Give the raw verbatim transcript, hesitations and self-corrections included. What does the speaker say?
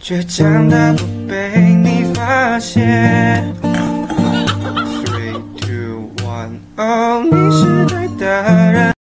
倔强的不被你发现。Three, two, one， 哦，你是对的人。